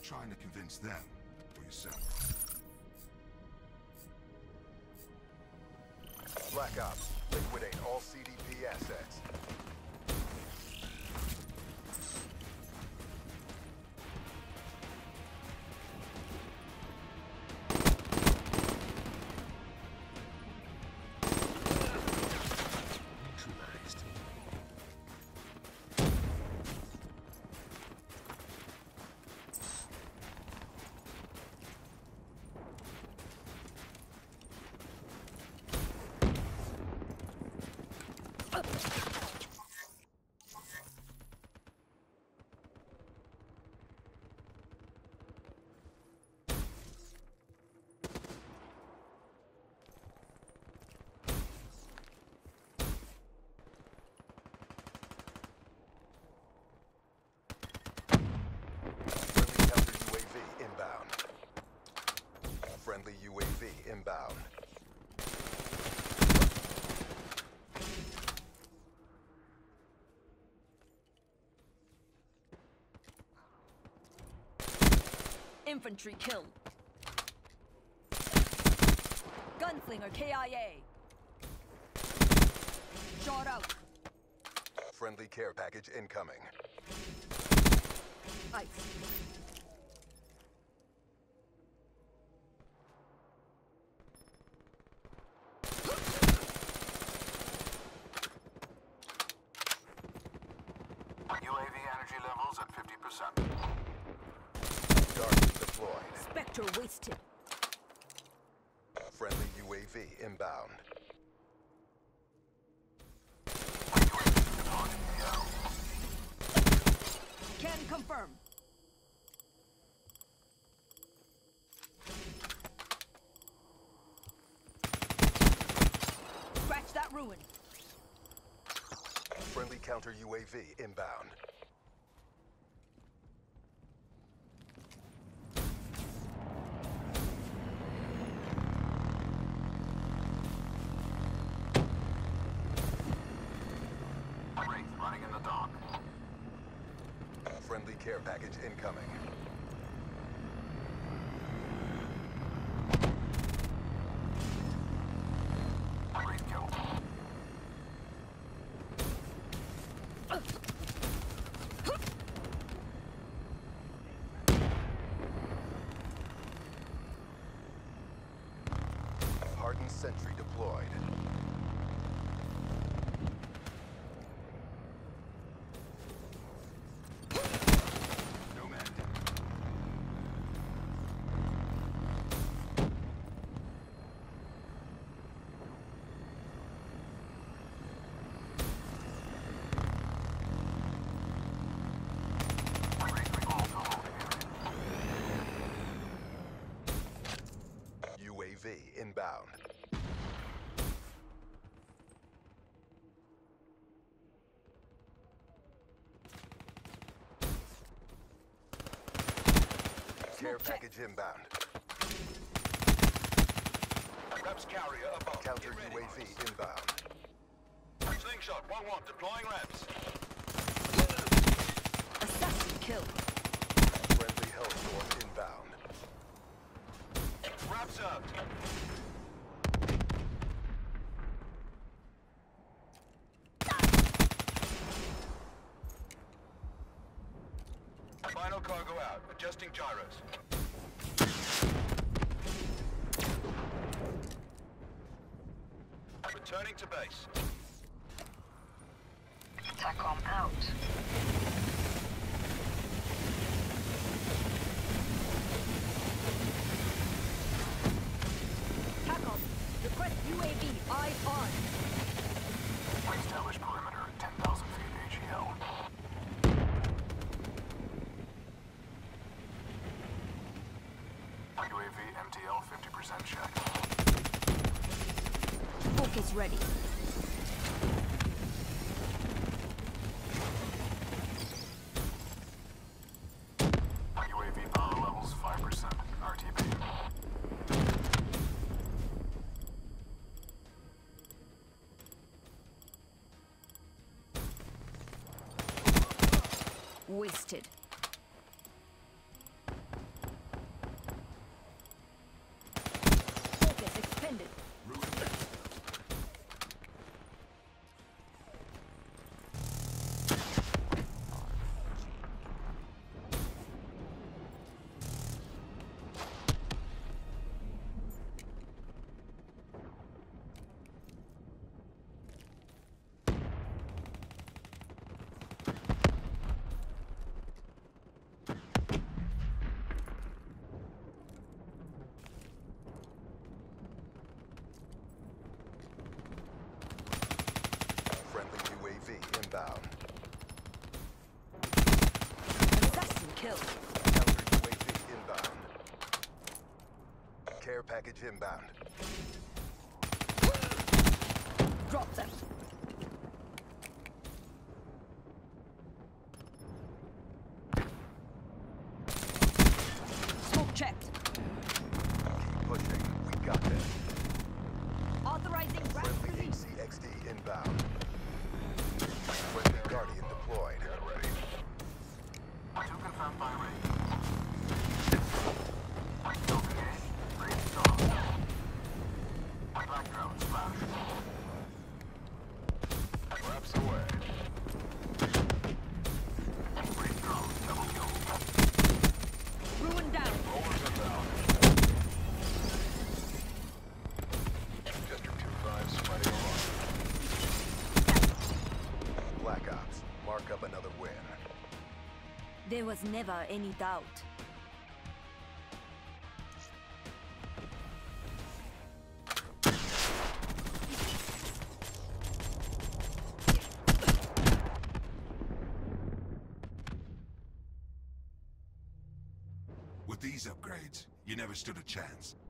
trying to convince them or yourself? Black Ops, liquidate all CDP assets. Neutralized. Friendly UAV inbound. Infantry kill. Gunslinger KIA. Shot out. Friendly care package incoming. Ice. UAV energy levels at 50%. Guardians deployed. Spectre wasted. Friendly UAV inbound. Can confirm. Scratch that ruin. Friendly counter UAV inbound. Wraith running in the dock. Friendly care package incoming. Wraith killed. Hardened sentry deployed. Nomad. Wraith recall to holding area. UAV inbound. Care package inbound. Reps carrier above. Counter UAV inbound. Slingshot 1-1 deploying reps. Assassin kill. Friendly Hellstorm inbound. Wrap served. Final cargo out. Adjusting gyros. Returning to base. TACOM out. TACOM. Request UAV. Eyes on. Establish perimeter. 10,000 feet AGL. UAV MTL 50% check. Focus ready. UAV power levels 5%. RTB. Wasted. package inbound. Drop them. Smoke checked. Keep pushing. We got this. Authorizing rapid Friendly release. HCXD inbound. Friendly Guardian deployed. Get ready. 2 confirmed by rate. Token A, green star. Black drone splash. Wraps away. Green drone, double kill. Ruin down. Rollers inbound. District 2-5 spreading alarm. Black Ops. Mark up another win. There was never any doubt. With these upgrades, you never stood a chance.